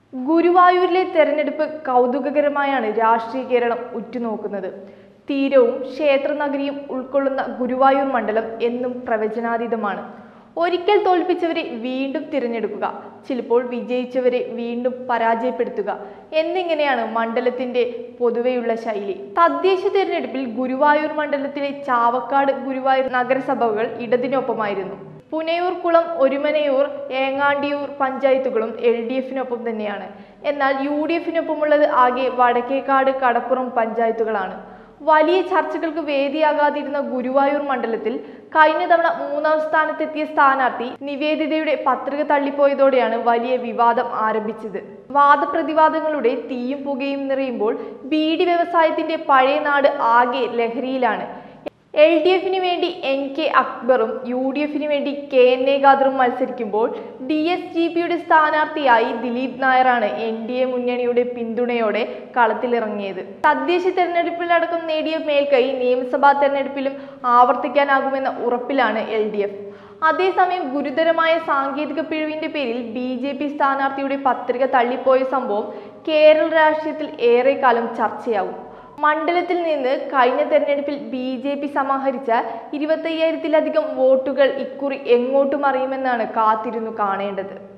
ഗുരുവായൂരിലെ തെരഞ്ഞെടുപ്പ് കൗതുകകരമായാണ് രാഷ്ട്രീയ കേരളം ഉറ്റുനോക്കുന്നത്. തീരവും ക്ഷേത്രനഗരിയും ഉൾക്കൊള്ളുന്ന ഗുരുവായൂർ മണ്ഡലം എന്നും പ്രവചനാതീതമാണ്. ഒരിക്കൽ തോൽപ്പിച്ചവരെ വീണ്ടും തിരഞ്ഞെടുക്കുക, ചിലപ്പോൾ വിജയിച്ചവരെ വീണ്ടും പരാജയപ്പെടുത്തുക എന്നിങ്ങനെയാണ് മണ്ഡലത്തിന്റെ പൊതുവെയുള്ള ശൈലി. തദ്ദേശ തെരഞ്ഞെടുപ്പിൽ ഗുരുവായൂർ മണ്ഡലത്തിലെ ചാവക്കാട്, ഗുരുവായൂർ നഗരസഭകൾ ഇടതിനൊപ്പമായിരുന്നു. പുനയൂർകുളം, ഒരുമനയൂർ, ഏങ്ങാണ്ടിയൂർ പഞ്ചായത്തുകളും LDF-നൊപ്പം തന്നെയാണ്. എന്നാൽ UDF-നൊപ്പമുള്ളത് ആകെ വടക്കേക്കാട്, കടപ്പുറം പഞ്ചായത്തുകളാണ്. വലിയ ചർച്ചകൾക്ക് വേദിയാകാതിരുന്ന ഗുരുവായൂർ മണ്ഡലത്തിൽ കഴിഞ്ഞ തവണ 3ാം സ്ഥാനത്തെത്തിയ സ്ഥാനാർത്ഥി നിവേദിതയുടെ പത്രിക തള്ളിപ്പോയതോടെയാണ് വലിയ വിവാദം ആരംഭിച്ചത്. വാദപ്രതിവാദങ്ങളുടെ തീയും പുകയും നിറയുമ്പോൾ ബീഡി വ്യവസായത്തിന്റെ പഴയ നാട് ആകെ ലഹരിയിലാണ്. LDF-ന് വേണ്ടി NK അക്ബറും UDF-ന് വേണ്ടി KNA ഖാദറും മത്സരിക്കുമ്പോൾ DSGP-യുടെ സ്ഥാനാർത്ഥിയായി ദിലീപ് നായരാണ് NDA മുന്നണിയുടെ പിന്തുണയോടെ കളത്തിലിറങ്ങിയത്. തദ്ദേശ തെരഞ്ഞെടുപ്പിലടക്കം നേടിയ മേൽക്കൈ നിയമസഭാ തെരഞ്ഞെടുപ്പിലും ആവർത്തിക്കാനാകുമെന്ന ഉറപ്പിലാണ് LDF. അതേസമയം ഗുരുതരമായ സാങ്കേതിക പിഴവിന്റെ പേരിൽ BJP സ്ഥാനാർത്ഥിയുടെ പത്രിക തള്ളിപ്പോയ സംഭവം കേരള രാഷ്ട്രീയത്തിൽ ഏറെക്കാലം ചർച്ചയാവും. മണ്ഡലത്തിൽ നിന്ന് കഴിഞ്ഞ തെരഞ്ഞെടുപ്പിൽ BJP സമാഹരിച്ച 25,000-ലധികം വോട്ടുകൾ ഇക്കുറി എങ്ങോട്ട് മറിയുമെന്നാണ് കാത്തിരുന്നു കാണേണ്ടത്.